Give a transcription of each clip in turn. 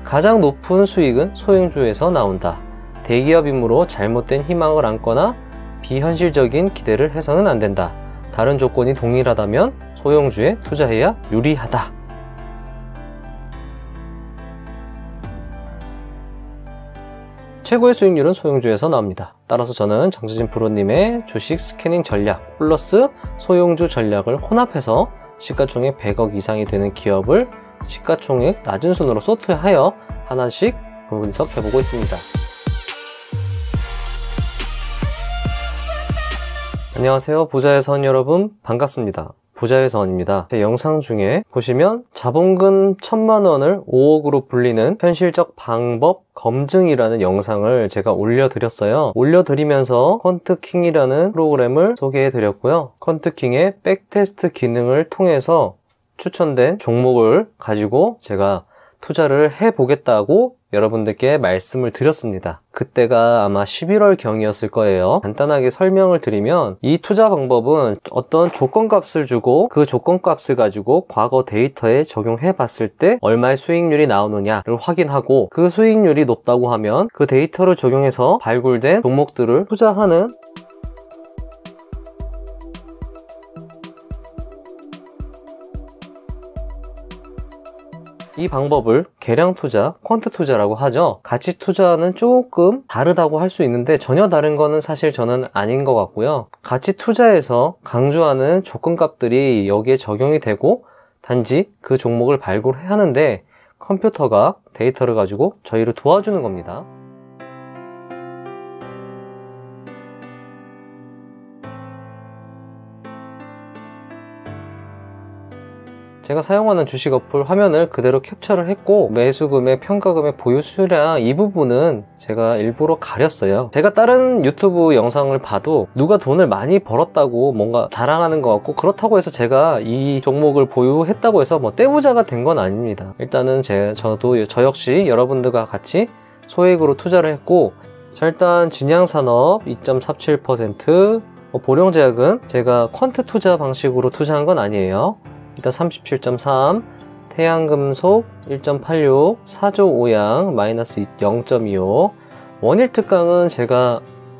가장 높은 수익은 소형주에서 나온다. 대기업이므로 잘못된 희망을 안거나 비현실적인 기대를 해서는 안 된다. 다른 조건이 동일하다면 소형주에 투자해야 유리하다. 최고의 수익률은 소형주에서 나옵니다. 따라서 저는 정재진 프로님의 주식 스캐닝 전략 플러스 소형주 전략을 혼합해서 시가총액 100억 이상이 되는 기업을 시가총액 낮은 순으로 소트하여 하나씩 분석해보고 있습니다. 안녕하세요. 부자의 선 여러분, 반갑습니다. 부자의 선입니다. 제 영상 중에 보시면 자본금 1000만원을 5억으로 불리는 현실적 방법 검증이라는 영상을 제가 올려드렸어요. 올려드리면서 퀀트킹이라는 프로그램을 소개해드렸고요. 퀀트킹의 백테스트 기능을 통해서 추천된 종목을 가지고 제가 투자를 해보겠다고 여러분들께 말씀을 드렸습니다. 그때가 아마 11월 경이었을 거예요. 간단하게 설명을 드리면 이 투자 방법은 어떤 조건값을 주고 그 조건값을 가지고 과거 데이터에 적용해 봤을 때 얼마의 수익률이 나오느냐를 확인하고 그 수익률이 높다고 하면 그 데이터를 적용해서 발굴된 종목들을 투자하는 이 방법을 계량 투자, 퀀트 투자라고 하죠. 가치 투자는 조금 다르다고 할 수 있는데 전혀 다른 거는 사실 저는 아닌 것 같고요. 가치 투자에서 강조하는 조건값들이 여기에 적용이 되고 단지 그 종목을 발굴해야 하는데 컴퓨터가 데이터를 가지고 저희를 도와주는 겁니다. 제가 사용하는 주식 어플 화면을 그대로 캡처를 했고 매수금액, 평가금액, 보유 수량 이 부분은 제가 일부러 가렸어요. 제가 다른 유튜브 영상을 봐도 누가 돈을 많이 벌었다고 뭔가 자랑하는 것 같고 그렇다고 해서 제가 이 종목을 보유했다고 해서 뭐 떼부자가 된 건 아닙니다. 일단은 저 역시 여러분들과 같이 소액으로 투자를 했고 자, 일단 진양산업 2.37%, 보령제약은 제가 퀀트 투자 방식으로 투자한 건 아니에요. 일단 37.3, 태양금속 1.86, 사조오양 마이너스 0.25, 원일특강은 제가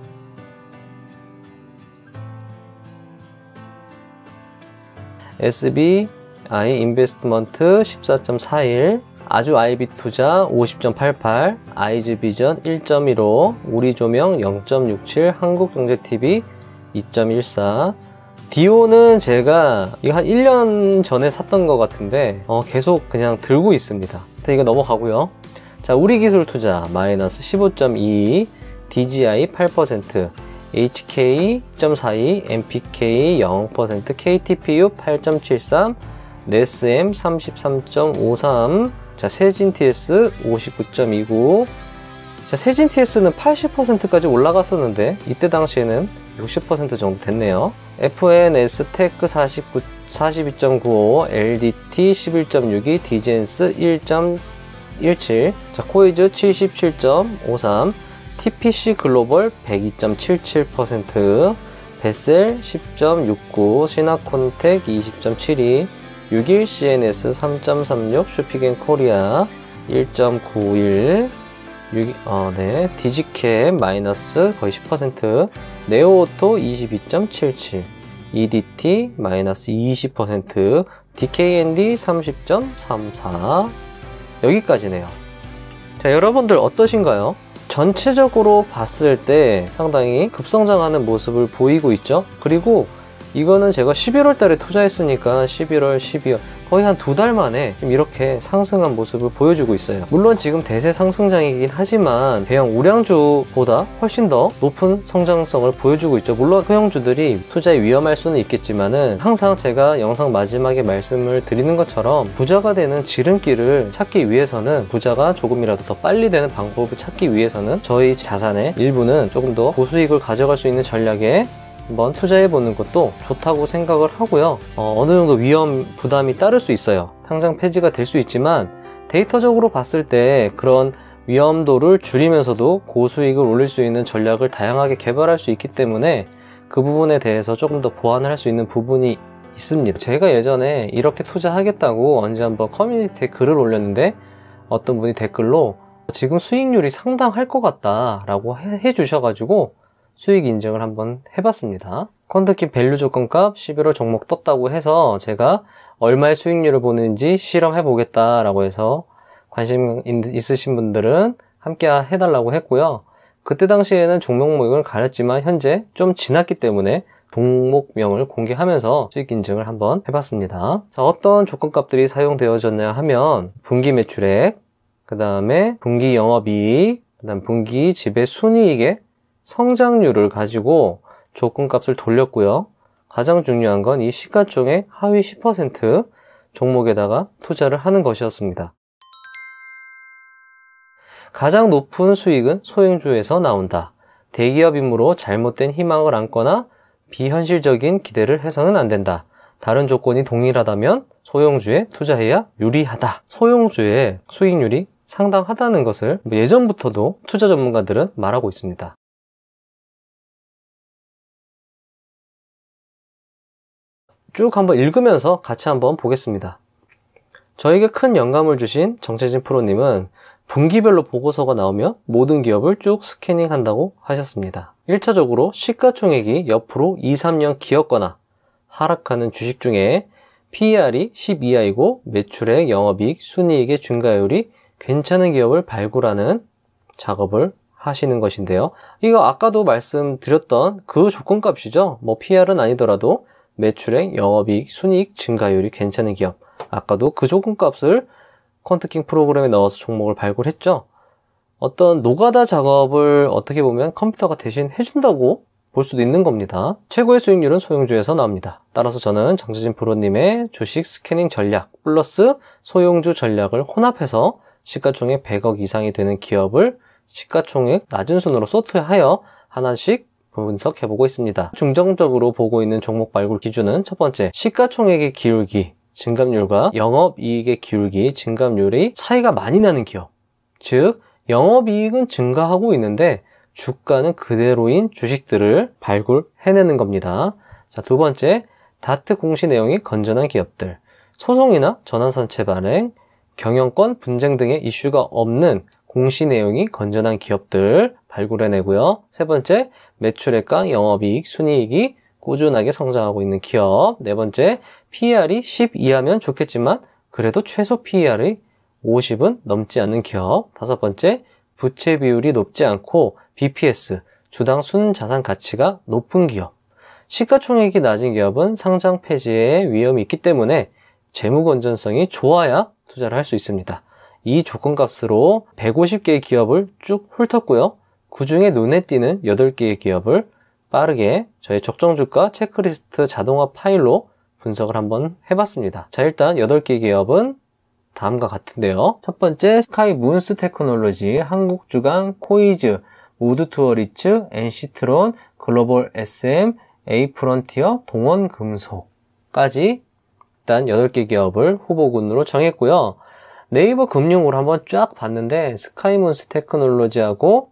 SBI 인베스트먼트 14.41, 아주 아이비 투자 50.88, 아이즈비전 1.15, 우리조명 0.67, 한국경제TV 2.14, 디오는 제가 이거 한 1년 전에 샀던 것 같은데 계속 그냥 들고 있습니다. 이거 넘어가고요. 자, 우리기술투자 마이너스 15.22, DGI 8%, HK 10.42, MPK 0%, KTPU 8.73, 네스엠 33.53, 자, 세진TS 59.29. 자, 세진TS는 80%까지 올라갔었는데 이때 당시에는 60% 정도 됐네요. FNS테크 42.95, LDT 11.62, 디젠스 1.17, 자, 코이즈 77.53, TPC 글로벌 102.77%, 베셀 10.69, 시나콘텍 20.72, 61 CNS 3.36, 슈피겐 코리아 1.91, 디지캡 마이너스 거의 10%, 네오오토 22.77, EDT 마이너스 20%, DKND 30.34. 여기까지네요. 자, 여러분들 어떠신가요? 전체적으로 봤을 때 상당히 급성장하는 모습을 보이고 있죠. 그리고 이거는 제가 11월 달에 투자했으니까 11월, 12월 거의 한 2달 만에 지금 이렇게 상승한 모습을 보여주고 있어요. 물론 지금 대세 상승장이긴 하지만 대형 우량주보다 훨씬 더 높은 성장성을 보여주고 있죠. 물론 소형주들이 투자에 위험할 수는 있겠지만은 항상 제가 영상 마지막에 말씀을 드리는 것처럼 부자가 되는 지름길을 찾기 위해서는 부자가 조금이라도 더 빨리 되는 방법을 찾기 위해서는 저희 자산의 일부는 조금 더 고수익을 가져갈 수 있는 전략에 한번 투자해보는 것도 좋다고 생각을 하고요. 어느 정도 위험 부담이 따를 수 있어요. 당장 폐지가 될 수 있지만 데이터적으로 봤을 때 그런 위험도를 줄이면서도 고수익을 올릴 수 있는 전략을 다양하게 개발할 수 있기 때문에 그 부분에 대해서 조금 더 보완을 할 수 있는 부분이 있습니다. 제가 예전에 이렇게 투자하겠다고 언제 한번 커뮤니티에 글을 올렸는데 어떤 분이 댓글로 지금 수익률이 상당할 것 같다 라고 해주셔가지고 수익 인증을 한번 해봤습니다. 퀀트킹 밸류 조건값 11월 종목 떴다고 해서 제가 얼마의 수익률을 보는지 실험해 보겠다 라고 해서 관심 있으신 분들은 함께 해달라고 했고요. 그때 당시에는 종목명을 가렸지만 현재 좀 지났기 때문에 종목명을 공개하면서 수익 인증을 한번 해봤습니다. 자, 어떤 조건값들이 사용되어졌냐 하면 분기 매출액, 그 다음에 분기 영업이익, 그 다음 분기 지배 순이익의 성장률을 가지고 조건값을 돌렸고요. 가장 중요한 건 이 시가총액 하위 10% 종목에다가 투자를 하는 것이었습니다. 가장 높은 수익은 소형주에서 나온다. 대기업이므로 잘못된 희망을 안거나 비현실적인 기대를 해서는 안 된다. 다른 조건이 동일하다면 소형주에 투자해야 유리하다. 소형주의 수익률이 상당하다는 것을 예전부터도 투자 전문가들은 말하고 있습니다. 쭉 한번 읽으면서 같이 한번 보겠습니다. 저에게 큰 영감을 주신 정채진 프로님은 분기별로 보고서가 나오면 모든 기업을 쭉 스캐닝한다고 하셨습니다. 1차적으로 시가총액이 옆으로 2, 3년 기었거나 하락하는 주식 중에 PER이 10 이하이고 매출액, 영업이익, 순이익의 증가율이 괜찮은 기업을 발굴하는 작업을 하시는 것인데요. 이거 아까도 말씀드렸던 그 조건값이죠. 뭐 PER은 아니더라도 매출액, 영업이익, 순이익 증가율이 괜찮은 기업. 아까도 그 조건값을 퀀트킹 프로그램에 넣어서 종목을 발굴했죠. 어떤 노가다 작업을 어떻게 보면 컴퓨터가 대신 해준다고 볼 수도 있는 겁니다. 최고의 수익률은 소형주에서 나옵니다. 따라서 저는 정채진 프로님의 주식 스캐닝 전략 플러스 소형주 전략을 혼합해서 시가총액 100억 이상이 되는 기업을 시가총액 낮은 순으로 소트하여 하나씩 분석해보고 있습니다. 중점적으로 보고 있는 종목 발굴 기준은 첫 번째, 시가총액의 기울기, 증감률과 영업이익의 기울기, 증감률이 차이가 많이 나는 기업. 즉, 영업이익은 증가하고 있는데 주가는 그대로인 주식들을 발굴해내는 겁니다. 자, 두 번째, 다트 공시 내용이 건전한 기업들. 소송이나 전환선체 발행, 경영권 분쟁 등의 이슈가 없는 공시 내용이 건전한 기업들 발굴해내고요. 세 번째, 매출액과 영업이익, 순이익이 꾸준하게 성장하고 있는 기업. 네 번째, PER이 10 이하면 좋겠지만 그래도 최소 PER이 50은 넘지 않는 기업. 다섯 번째, 부채 비율이 높지 않고 BPS, 주당 순자산 가치가 높은 기업. 시가총액이 낮은 기업은 상장 폐지의 위험이 있기 때문에 재무 건전성이 좋아야 투자를 할 수 있습니다. 이 조건값으로 150개의 기업을 쭉 훑었고요. 그 중에 눈에 띄는 8개의 기업을 빠르게 저의 적정주가 체크리스트 자동화 파일로 분석을 한번 해봤습니다. 자, 일단 8개 기업은 다음과 같은데요. 첫 번째, 스카이문스 테크놀로지, 한국주간, 코이즈, 우드투어리츠, NC트론, 글로벌 SM, A프론티어, 동원금속까지 일단 8개 기업을 후보군으로 정했고요. 네이버 금융으로 한번 쫙 봤는데 스카이문스 테크놀로지하고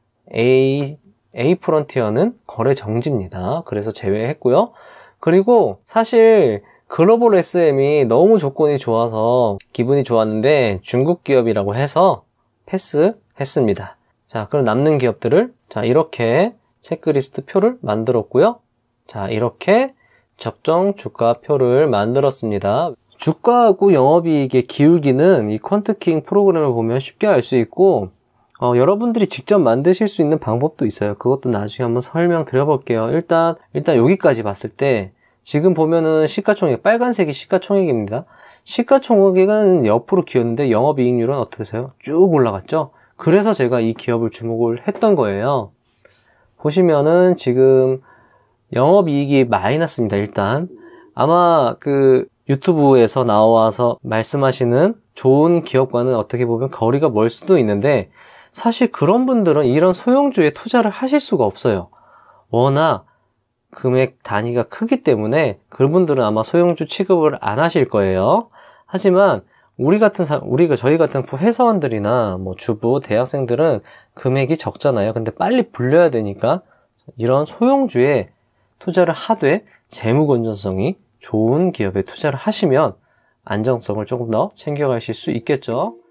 A프론티어는 거래 정지입니다. 그래서 제외했고요. 그리고 사실 글로벌 SM이 너무 조건이 좋아서 기분이 좋았는데 중국 기업이라고 해서 패스했습니다. 자, 그럼 남는 기업들을 자, 이렇게 체크리스트 표를 만들었고요. 자, 이렇게 적정 주가표를 만들었습니다. 주가하고 영업이익의 기울기는 이 퀀트킹 프로그램을 보면 쉽게 알 수 있고 여러분들이 직접 만드실 수 있는 방법도 있어요. 그것도 나중에 한번 설명드려 볼게요. 일단 여기까지 봤을 때 지금 보면은 시가총액, 빨간색이 시가총액입니다. 시가총액은 옆으로 기었는데 영업이익률은 어떻게 되세요? 쭉 올라갔죠? 그래서 제가 이 기업을 주목을 했던 거예요. 보시면은 지금 영업이익이 마이너스입니다. 일단 아마 그 유튜브에서 나와서 말씀하시는 좋은 기업과는 어떻게 보면 거리가 멀 수도 있는데 사실 그런 분들은 이런 소형주에 투자를 하실 수가 없어요. 워낙 금액 단위가 크기 때문에 그분들은 아마 소형주 취급을 안 하실 거예요. 하지만 저희 같은 회사원들이나 뭐 주부, 대학생들은 금액이 적잖아요. 근데 빨리 불려야 되니까 이런 소형주에 투자를 하되 재무 건전성이 좋은 기업에 투자를 하시면 안정성을 조금 더 챙겨가실 수 있겠죠.